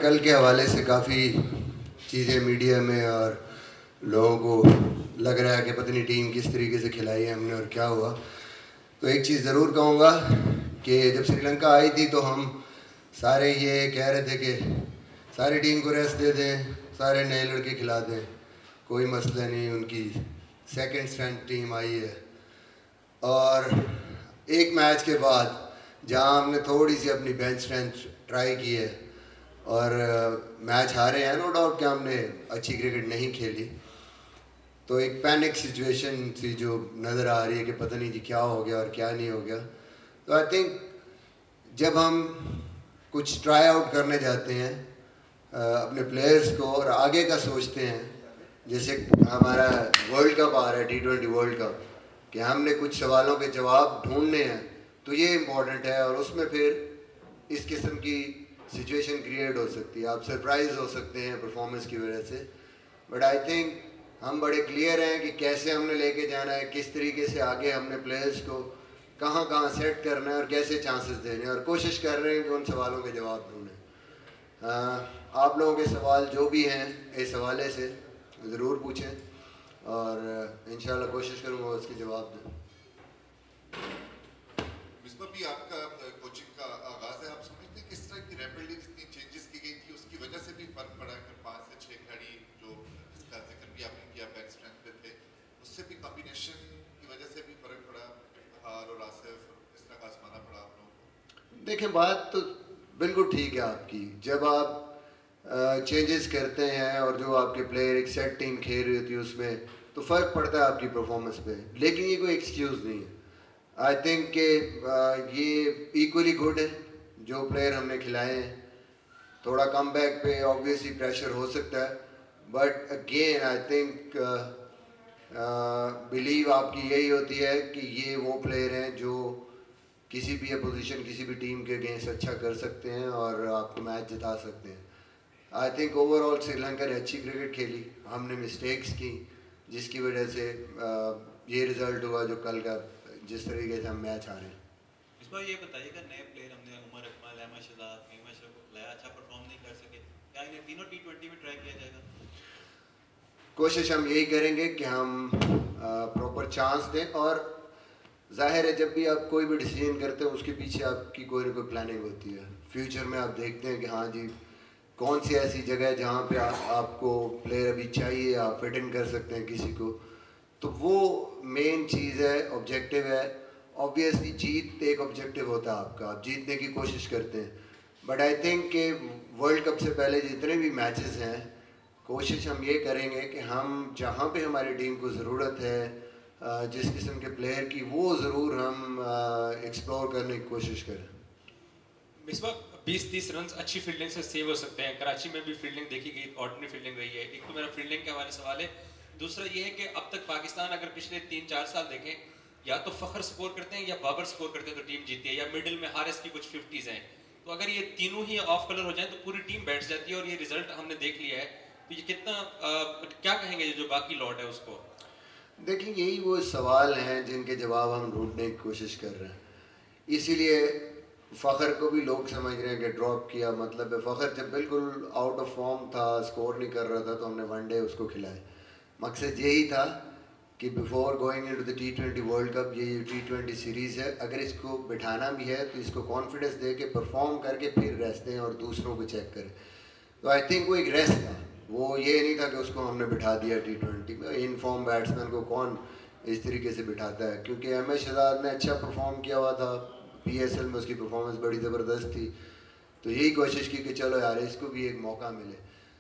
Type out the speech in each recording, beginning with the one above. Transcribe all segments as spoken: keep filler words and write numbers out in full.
कल के हवाले से काफ़ी चीज़ें मीडिया में और लोगों को लग रहा है कि पता नहीं टीम किस तरीके से खिलाई है हमने और क्या हुआ। तो एक चीज़ ज़रूर कहूँगा कि जब श्रीलंका आई थी तो हम सारे ये कह रहे थे कि सारी टीम को रेस्ट दे दें, सारे नए लड़के खिला दें, कोई मसला नहीं। उनकी सेकंड स्ट्रेंथ टीम आई है और एक मैच के बाद जहां हमने थोड़ी सी अपनी बेंच स्ट्रेंथ ट्राई की है और मैच हारे हैं, नो डाउट कि हमने अच्छी क्रिकेट नहीं खेली, तो एक पैनिक सिचुएशन सी जो नज़र आ रही है कि पता नहीं जी क्या हो गया और क्या नहीं हो गया। तो आई थिंक जब हम कुछ ट्राई आउट करने जाते हैं अपने प्लेयर्स को और आगे का सोचते हैं, जैसे हमारा वर्ल्ड कप आ रहा है, टी ट्वेंटी वर्ल्ड कप, कि हमने कुछ सवालों के जवाब ढूंढने हैं, तो ये इम्पोर्टेंट है। और उसमें फिर इस किस्म की सिचुएशन क्रिएट हो सकती है, आप सरप्राइज हो सकते हैं परफॉर्मेंस की वजह से। बट आई थिंक हम बड़े क्लियर हैं कि कैसे हमने लेके जाना है, किस तरीके से आगे हमने प्लेयर्स को कहाँ कहाँ सेट करना है और कैसे चांसेस देने हैं, और कोशिश कर रहे हैं कि उन सवालों के जवाब ढूंढें। आप लोगों के सवाल जो भी हैं इस हवाले से ज़रूर पूछें और इंशाल्लाह कोशिश करूँगा उसके जवाब दें। मिसबा भी आपका कोचिंग का आगाज़ है, आप समझते हैं किस तरह की रैपिडली जितनी चेंजेस की गई थी उसकी वजह से भी फर्क पड़ा कि पाँच से छः खिलाड़ी जो इसका जिक्र भी आपने किया बेंच स्ट्रेंथ पे थे, उससे भी कॉम्बिनेशन की वजह से भी फर्क पड़ा, हार और आसिफ इस तरह का आजमाना पड़ा आप लोगों को? देखें, बात तो बिल्कुल ठीक है आपकी। जब आप चेंजेस करते हैं और जो आपके प्लेयर एक सेट टीम खेल रही होती है उसमें, तो फ़र्क पड़ता है आपकी परफॉर्मेंस पे, लेकिन ये कोई एक्सक्यूज़ नहीं है। आई थिंक कि ये इक्वली गुड है जो प्लेयर हमने खिलाए हैं। थोड़ा कम बैक पे ऑब्वियसली प्रेशर हो सकता है, but again I think believe आपकी यही होती है कि ये वो प्लेयर हैं जो किसी भी अपोजिशन किसी भी टीम के अगेंस्ट अच्छा कर सकते हैं और आपको मैच जिता सकते हैं। आई थिंक ओवरऑल श्रीलंका ने अच्छी क्रिकेट खेली, हमने मिस्टेक्स की जिसकी वजह से uh, ये रिज़ल्ट हुआ जो कल का जिस तरीके से हम मैच हारे। इस बार ये बताइएगा, नए प्लेयर हमने उमर अकमल, अहमद शहजाद, फेमस लाया, अच्छा परफॉर्म नहीं कर सके, क्या इन्हें तीनों टी ट्वेंटी में ट्राई किया जाएगा? कोशिश हम यही करेंगे कि हम प्रॉपर चांस दें, और जाहिर है जब भी आप कोई भी डिसीजन करते हो उसके पीछे आपकी कोई ना कोई प्लानिंग होती है। फ्यूचर में आप देखते हैं कि हाँ जी कौन सी ऐसी जगह है जहाँ पे आ, आपको प्लेयर अभी चाहिए, आप फिट इन कर सकते हैं किसी को, तो वो मेन चीज़ है, ऑब्जेक्टिव है। ऑब्वियसली जीत एक ऑब्जेक्टिव होता है आपका, आप जीतने की कोशिश करते हैं, बट आई थिंक कि वर्ल्ड कप से पहले जितने भी मैचेस हैं कोशिश हम ये करेंगे कि हम जहाँ पे हमारी टीम को ज़रूरत है जिस किस्म के प्लेयर की, वो ज़रूर हम एक्सप्लोर करने की कोशिश करें। मिसबाह, बीस तीस रन अच्छी फील्डिंग से सेव हो सकते हैं। कराची में भी फील्डिंग देखी गई, ऑर्डिनरी फील्डिंग रही है। एक तो मेरा फील्डिंग के हवाले सवाल है, दूसरा ये है कि अब तक पाकिस्तान अगर पिछले तीन चार साल देखें, या तो फ़खर स्कोर करते हैं या बाबर स्कोर करते हैं तो टीम जीती है, या मिडिल में हारिस की कुछ फिफ्टीज़ हैं। तो अगर ये तीनों ही ऑफ कलर हो जाए तो पूरी टीम बैठ जाती है, और ये रिजल्ट हमने देख लिया है। तो ये कितना आ, क्या कहेंगे जो बाकी लॉट है उसको? देखिए, यही वो सवाल हैं जिनके जवाब हम ढूंढने की कोशिश कर रहे हैं। इसीलिए फ़खर को भी लोग समझ रहे हैं कि ड्रॉप किया मतलब है, फ़खर जब बिल्कुल आउट ऑफ फॉर्म था, स्कोर नहीं कर रहा था, तो हमने वनडे उसको खिलाए। मकसद यही था कि before going into the T twenty world cup, ये टी ट्वेंटी सीरीज़ है, अगर इसको बिठाना भी है तो इसको कॉन्फिडेंस दे के परफॉर्म करके फिर रेस्ट दें और दूसरों को चेक करें। तो आई थिंक वो एक रेस्ट था, वो ये नहीं था कि उसको हमने बिठा दिया टी ट्वेंटी में। इन फॉर्म बैट्समैन को कौन इस तरीके से बिठाता है, क्योंकि अहमद शहजाद ने अच्छा परफॉर्म किया हुआ था, पी एस एल में उसकी परफॉर्मेंस बड़ी ज़बरदस्त थी, तो यही कोशिश की कि चलो यार इसको भी एक मौका मिले।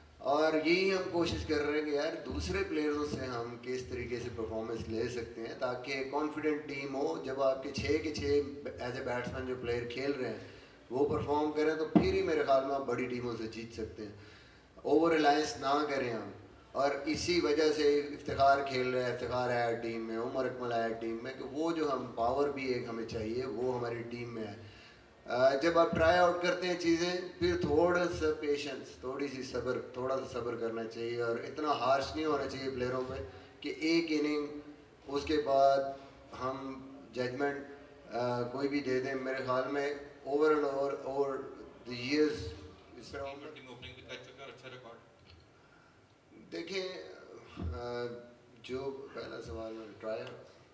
और यही हम कोशिश कर रहे हैं कि यार दूसरे प्लेयरों से हम किस तरीके से परफॉर्मेंस ले सकते हैं ताकि कॉन्फिडेंट टीम हो। जब आपके छः के छः एज ए बैट्समैन जो प्लेयर खेल रहे हैं वो परफॉर्म करें तो फिर ही मेरे ख्याल में आप बड़ी टीमों से जीत सकते हैं। ओवर रिलायंस ना करें हम, और इसी वजह से इफ्तिखार खेल रहे हैं, इफ्तिखार आया टीम में, उमर अकमल आया टीम में, कि वो जो हम पावर भी एक हमें चाहिए वो हमारी टीम में है। जब आप ट्राई आउट करते हैं चीज़ें, फिर थोड़ा सा पेशेंस, थोड़ी सी सब्र, थोड़ा सा सब्र करना चाहिए, और इतना हार्श नहीं होना चाहिए प्लेयरों पे कि एक इनिंग उसके बाद हम जजमेंट कोई भी दे दें। मेरे ख्याल में over and over over the years जिससे टी ट्वेंटी में ओपनिंग भी कर चुके हैं और अच्छा रिकॉर्ड। देखें जो पहला सवाल में ट्राई,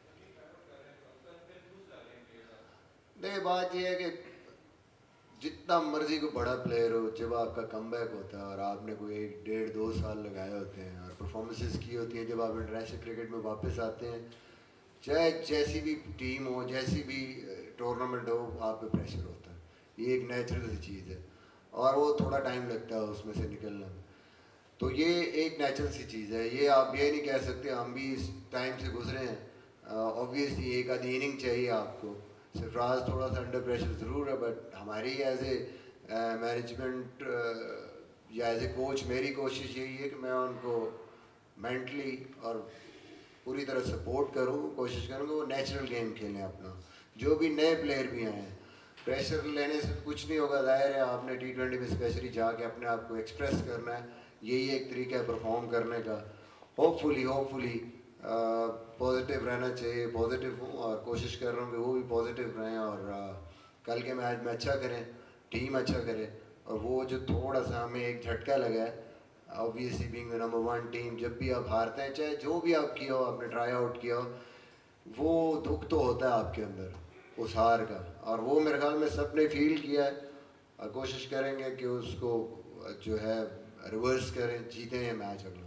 देखिए बात यह है कि जितना मर्जी को बड़ा प्लेयर हो, जब आपका कमबैक होता है और आपने कोई एक डेढ़ दो साल लगाए होते हैं और परफॉर्मेंसेस की होती हैं, जब आप इंटरनेशनल क्रिकेट में वापस आते हैं, चाहे जैसी भी टीम हो, जैसी भी टूर्नामेंट हो, आप पे प्रेशर होता है। ये एक नेचुरल सी चीज़ है और वो थोड़ा टाइम लगता है उसमें से निकलने में। तो ये एक नेचुरल सी चीज़ है, ये आप ये नहीं कह सकते हम भी इस टाइम से गुजरे हैं। ऑब्वियसली एक आधी इनिंग चाहिए आपको। सरफराज थोड़ा सा अंडर प्रेशर ज़रूर है, बट हमारी एज ए मैनेजमेंट या एज ए कोच मेरी कोशिश यही है कि मैं उनको मेंटली और पूरी तरह सपोर्ट करूँ, कोशिश करूँगा वो नेचुरल गेम खेलें अपना। जो भी नए प्लेयर भी आए हैं, प्रेशर लेने से कुछ नहीं होगा। जाहिर है आपने टी ट्वेंटी में स्पेशली जाके अपने आप को एक्सप्रेस करना है, यही एक तरीका है परफॉर्म करने का। होपफुली होपफुली पॉजिटिव रहना चाहिए, पॉजिटिव हूँ और कोशिश कर रहा हूँ कि वो भी पॉजिटिव रहें और uh, कल के मैच में अच्छा करें, टीम अच्छा करे। और वो जो थोड़ा सा हमें एक झटका लगा है, obviously being the number one team, जब भी आप हारते हैं, चाहे जो भी आप किया हो, आपने ट्राई आउट किया हो, वो दुख तो होता है आपके अंदर उस हार का, और वो मेरे ख्याल में सब ने फील किया है। और कोशिश करेंगे कि उसको जो है रिवर्स करें, जीतें ये मैच अगला।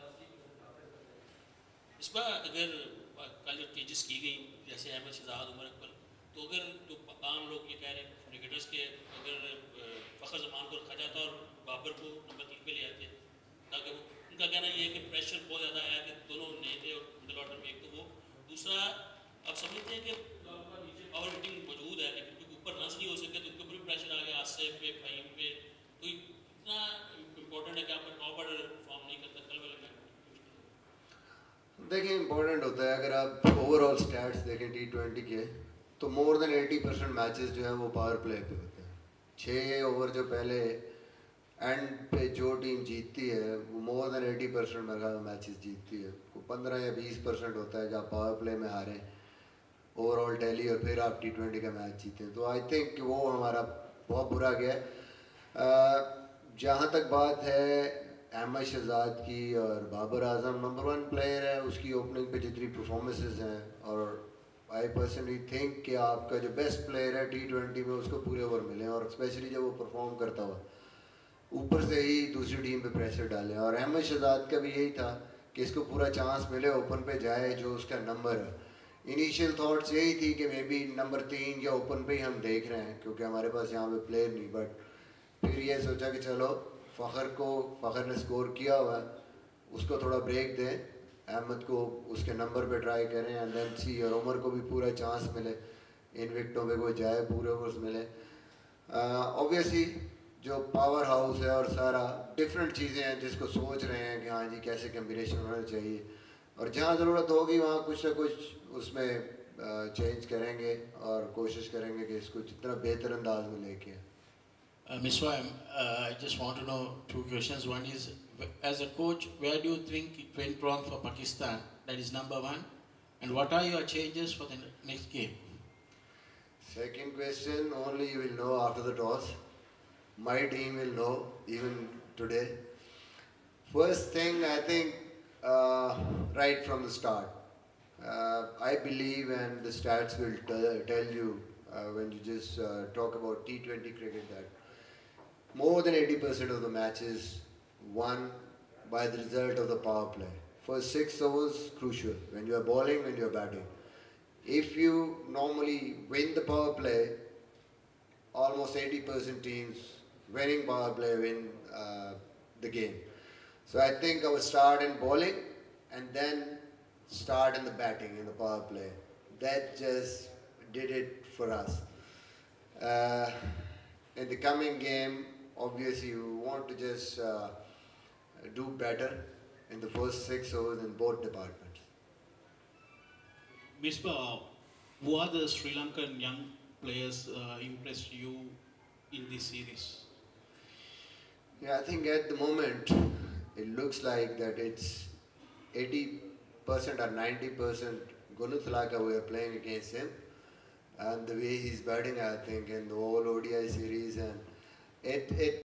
इस बार अगर कल जो चेंजेस की गई, जैसे अहमद शहजाद, उमर अकबर, तो अगर जो आम लोग ये कह रहे हैं क्रिकेटर्स के, अगर फ़खर जमान को रखा जाता और बाबर को नंबर तीन पे ले आते, ताकि वो, उनका कहना ये है कि प्रेशर बहुत ज़्यादा है कि दोनों नए थे और मिडल ऑर्डर में एक तो वो, दूसरा आप समझते हैं कि नीचे पावर हिटिंग मौजूद है लेकिन क्योंकि ऊपर रन नहीं हो सके तो उनके ऊपर भी प्रेशर आ गया, आसिफ पे, फहीम पे, तो इतना इम्पोर्टेंट है कि आपका टॉप ऑर्डर परफॉर्म नहीं करता कल वाले मैच। देखिए इंपॉर्टेंट होता है, अगर आप ओवरऑल स्टैट्स देखें टी ट्वेंटी के, तो more than eighty percent matches जो है वो पावर प्ले पे होते हैं। छः ओवर जो पहले एंड पे जो टीम जीतती है वो मोर देन एटी परसेंट मेरे ख्याल मैचेस जीतती है। को पंद्रह या बीस परसेंट होता है कि आप पावर प्ले में हारें ओवरऑल टैली और फिर आप टी ट्वेंटी का मैच जीतें। तो आई थिंक वो हमारा बहुत बुरा गया है। जहाँ तक बात है अहमद शहजाद की और Babar Azam number one player है, उसकी ओपनिंग पे जितनी परफॉर्मेंसेस हैं, और आई पर्सनली थिंक कि आपका जो बेस्ट प्लेयर है टी ट्वेंटी में उसको पूरे ओवर मिले, और स्पेशली जब वो परफॉर्म करता हुआ ऊपर से ही दूसरी टीम पे प्रेशर डालें। और अहमद शहजाद का भी यही था कि इसको पूरा चांस मिले, ओपन पे जाए जो उसका नंबर है। इनिशियल थॉट्स यही थी कि मे बी नंबर तीन या ओपन पे ही हम देख रहे हैं क्योंकि हमारे पास यहाँ पे प्लेयर नहीं, बट फिर ये सोचा कि चलो फ़खर को, फ़खर ने स्कोर किया हुआ है, उसको थोड़ा ब्रेक दें, अहमद को उसके नंबर पे ट्राई करें एंड देन सी, और उमर को भी पूरा चांस मिले, इन विकेटों पे कोई जाए, पूरे ओवर्स मिले। ऑब्वियसली uh, जो पावर हाउस है और सारा डिफरेंट चीज़ें हैं जिसको सोच रहे हैं कि हाँ जी कैसे कम्बिनेशन होना चाहिए, और जहाँ ज़रूरत होगी वहाँ कुछ ना कुछ उसमें चेंज uh, करेंगे और कोशिश करेंगे कि इसको जितना बेहतर अंदाज में लेके। Uh, Misbah, uh, I just want to know two questions. One is, as a coach, where do you think it went wrong for Pakistan? That is number one. And what are your changes for the next game? Second question, only you will know after the toss. My team will know even today. First thing, I think, uh, right from the start, uh, I believe, and the stats will tell you uh, when you just uh, talk about T twenty cricket, that more than eighty percent of the matches won by the result of the power play. First six overs, crucial. When you are bowling, when you are batting. If you normally win the power play, almost eighty percent teams winning power play win uh, the game. So I think our start in bowling and then start in the batting in the power play, that just did it for us. Uh, in the coming game, obviously we want to just uh, do better in the first six overs in both departments. Misbah, who are the Sri Lankan young players uh, impressed you in this series? Yeah, I think at the moment it looks like that it's eighty percent or ninety percent Gunuthalaka we are playing against him, and the way he's batting, I think, in the whole O D I series, and it, it